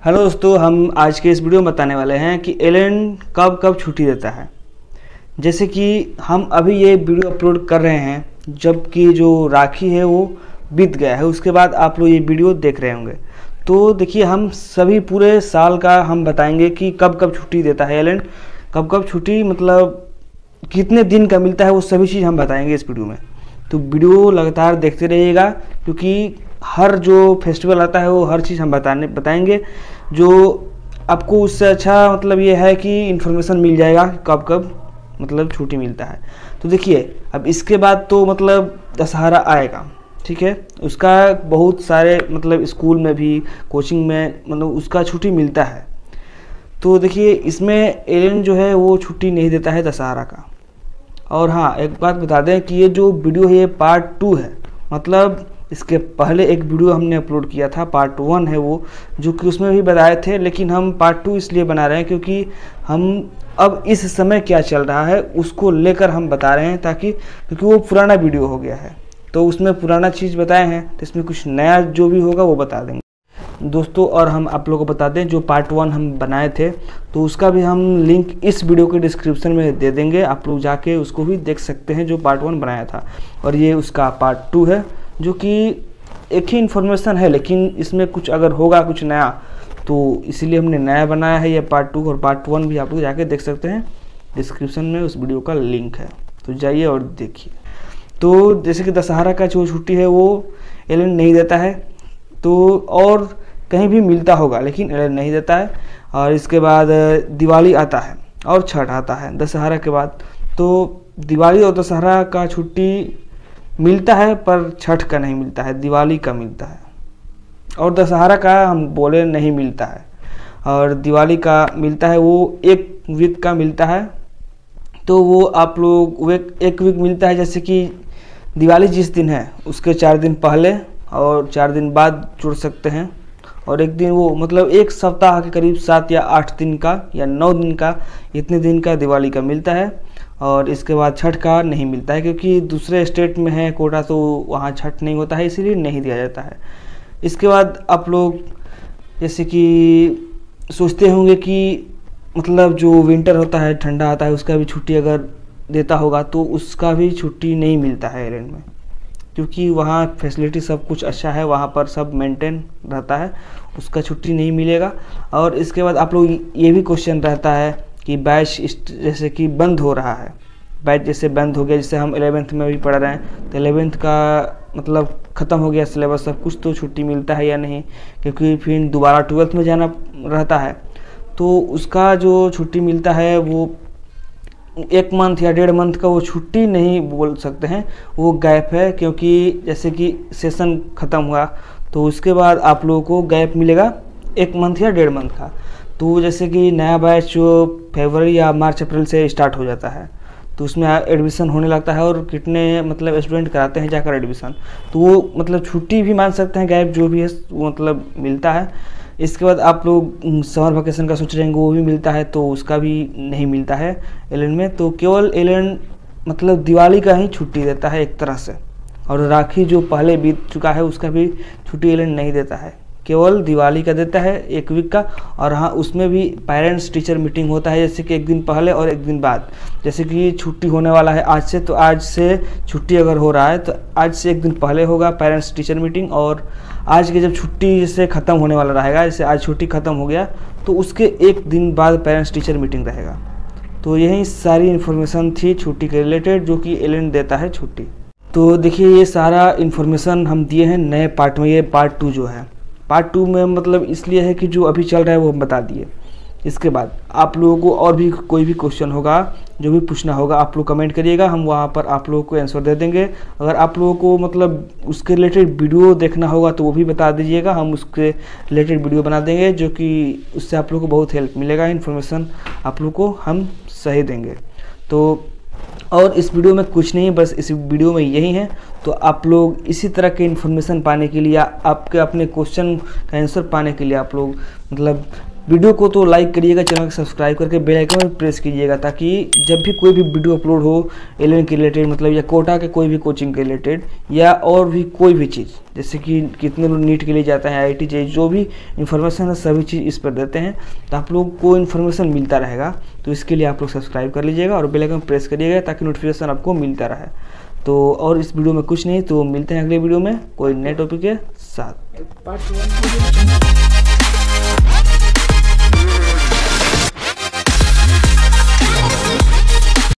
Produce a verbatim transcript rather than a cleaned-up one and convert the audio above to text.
Hello दोस्तों, हम आज के इस वीडियो में बताने वाले हैं कि एलियन कब कब छुट्टी देता है। जैसे कि हम अभी ये वीडियो अपलोड कर रहे हैं जबकि जो राखी है वो बीत गया है, उसके बाद आप लोग ये वीडियो देख रहे होंगे। तो देखिए, हम सभी पूरे साल का हम बताएंगे कि कब कब छुट्टी देता है एलियन, कब कब छुट्टी मतलब कितने दिन का मिलता है, वो सभी चीज़ हम बताएंगे इस वीडियो में। तो वीडियो लगातार देखते रहिएगा क्योंकि हर जो फेस्टिवल आता है वो हर चीज़ हम बताने बताएंगे। जो आपको उससे अच्छा मतलब ये है कि इन्फॉर्मेशन मिल जाएगा कब कब मतलब छुट्टी मिलता है। तो देखिए, अब इसके बाद तो मतलब दशहरा आएगा, ठीक है। उसका बहुत सारे मतलब स्कूल में भी, कोचिंग में मतलब उसका छुट्टी मिलता है। तो देखिए, इसमें एलियन जो है वो छुट्टी नहीं देता है दशहरा का। और हाँ, एक बात बता दें कि ये जो वीडियो है ये पार्ट टू है। मतलब इसके पहले एक वीडियो हमने अपलोड किया था, पार्ट वन है वो, जो कि उसमें भी बताए थे, लेकिन हम पार्ट टू इसलिए बना रहे हैं क्योंकि हम अब इस समय क्या चल रहा है उसको लेकर हम बता रहे हैं, ताकि क्योंकि वो पुराना वीडियो हो गया है तो उसमें पुराना चीज़ बताए हैं, तो इसमें कुछ नया जो भी होगा वो बता देंगे दोस्तों। और हम आप लोगों को बता दें, जो पार्ट वन हम बनाए थे तो उसका भी हम लिंक इस वीडियो के डिस्क्रिप्शन में दे देंगे, आप लोग जाके उसको भी देख सकते हैं जो पार्ट वन बनाया था। और ये उसका पार्ट टू है, जो कि एक ही इन्फॉर्मेशन है, लेकिन इसमें कुछ अगर होगा कुछ नया तो इसीलिए हमने नया बनाया है ये पार्ट टू। और पार्ट वन भी आप लोग जाके देख सकते हैं, डिस्क्रिप्शन में उस वीडियो का लिंक है, तो जाइए और देखिए। तो जैसे कि दशहरा का जो छुट्टी है वो एलियन नहीं देता है, तो और कहीं भी मिलता होगा लेकिन एलियन नहीं देता है। और इसके बाद दिवाली आता है और छठ आता है दशहरा के बाद। तो दिवाली और दशहरा का छुट्टी मिलता है पर छठ का नहीं मिलता है, दिवाली का मिलता है। और दशहरा का हम बोले नहीं मिलता है, और दिवाली का मिलता है, वो एक वीक का मिलता है। तो वो आप लोग वो एक वीक मिलता है, जैसे कि दिवाली जिस दिन है उसके चार दिन पहले और चार दिन बाद जुड़ सकते हैं। और एक दिन वो मतलब एक सप्ताह के करीब सात या आठ दिन का या नौ दिन का, इतने दिन का दिवाली का मिलता है। और इसके बाद छठ का नहीं मिलता है क्योंकि दूसरे स्टेट में है कोटा, तो वहाँ छठ नहीं होता है, इसीलिए नहीं दिया जाता है। इसके बाद आप लोग जैसे कि सोचते होंगे कि मतलब जो विंटर होता है, ठंडा आता है, उसका भी छुट्टी अगर देता होगा तो उसका भी छुट्टी नहीं मिलता है एलियन में, क्योंकि वहाँ फैसिलिटी सब कुछ अच्छा है, वहाँ पर सब मेंटेन रहता है, उसका छुट्टी नहीं मिलेगा। और इसके बाद आप लोग ये भी क्वेश्चन रहता है कि बैच जैसे कि बंद हो रहा है, बैच जैसे बंद हो गया, जैसे हम इलेवेंथ में भी पढ़ रहे हैं तो इलेवेंथ का मतलब ख़त्म हो गया सिलेबस सब कुछ, तो छुट्टी मिलता है या नहीं, क्योंकि फिर दोबारा ट्वेल्थ में जाना रहता है। तो उसका जो छुट्टी मिलता है वो एक मंथ या डेढ़ मंथ का वो छुट्टी नहीं बोल सकते हैं, वो गैप है। क्योंकि जैसे कि सेशन ख़त्म हुआ तो उसके बाद आप लोगों को गैप मिलेगा एक मंथ या डेढ़ मंथ का। तो जैसे कि नया बैच जो फरवरी या मार्च अप्रैल से स्टार्ट हो जाता है तो उसमें एडमिशन होने लगता है, और कितने मतलब स्टूडेंट कराते हैं जाकर एडमिशन, तो वो मतलब छुट्टी भी मान सकते हैं, गैप जो भी है वो मतलब मिलता है। इसके बाद आप लोग समर वेकेशन का सोच रहे हैं, वो भी मिलता है, तो उसका भी नहीं मिलता है एलियन में। तो केवल एलियन मतलब दिवाली का ही छुट्टी देता है एक तरह से, और राखी जो पहले बीत चुका है उसका भी छुट्टी एलियन नहीं देता है, केवल दिवाली का देता है एक वीक का। और हाँ, उसमें भी पेरेंट्स टीचर मीटिंग होता है, जैसे कि एक दिन पहले और एक दिन बाद। जैसे कि छुट्टी होने वाला है आज से, तो आज से छुट्टी अगर हो रहा है तो आज से एक दिन पहले होगा पेरेंट्स टीचर मीटिंग। और आज के जब छुट्टी जैसे ख़त्म होने वाला रहेगा, जैसे आज छुट्टी ख़त्म हो गया तो उसके एक दिन बाद पेरेंट्स टीचर मीटिंग रहेगा। तो यही सारी इन्फॉर्मेशन थी छुट्टी के रिलेटेड, जो कि एलियन देता है छुट्टी। तो देखिए, ये सारा इन्फॉर्मेशन हम दिए हैं नए पार्ट में, ये पार्ट टू जो है। पार्ट टू में मतलब इसलिए है कि जो अभी चल रहा है वो हम बता दिए। इसके बाद आप लोगों को और भी कोई भी क्वेश्चन होगा, जो भी पूछना होगा, आप लोग कमेंट करिएगा, हम वहाँ पर आप लोगों को आंसर दे देंगे। अगर आप लोगों को मतलब उसके रिलेटेड वीडियो देखना होगा तो वो भी बता दीजिएगा, हम उसके रिलेटेड वीडियो बना देंगे, जो कि उससे आप लोगों को बहुत हेल्प मिलेगा, इन्फॉर्मेशन आप लोग को हम सही देंगे। तो और इस वीडियो में कुछ नहीं, बस इस वीडियो में यही है। तो आप लोग इसी तरह के इन्फॉर्मेशन पाने के लिए, आपके अपने क्वेश्चन का आंसर पाने के लिए आप लोग मतलब वीडियो को तो लाइक करिएगा, चैनल को सब्सक्राइब करके बेल आइकन में प्रेस कीजिएगा, ताकि जब भी कोई भी वीडियो अपलोड हो एलेवन के रिलेटेड, मतलब या कोटा के कोई भी कोचिंग के रिलेटेड या और भी कोई भी चीज़, जैसे कि कितने लोग नीट के लिए जाते हैं, आई आई टी जे जो भी इन्फॉर्मेशन है सभी चीज़ इस पर देते हैं, तो आप लोग को इन्फॉर्मेशन मिलता रहेगा। तो इसके लिए आप लोग सब्सक्राइब कर लीजिएगा और बेल आइकन प्रेस करिएगा ताकि नोटिफिकेशन आपको मिलता रहे। तो और इस वीडियो में कुछ नहीं, तो मिलते हैं अगले वीडियो में कोई नए टॉपिक के साथ।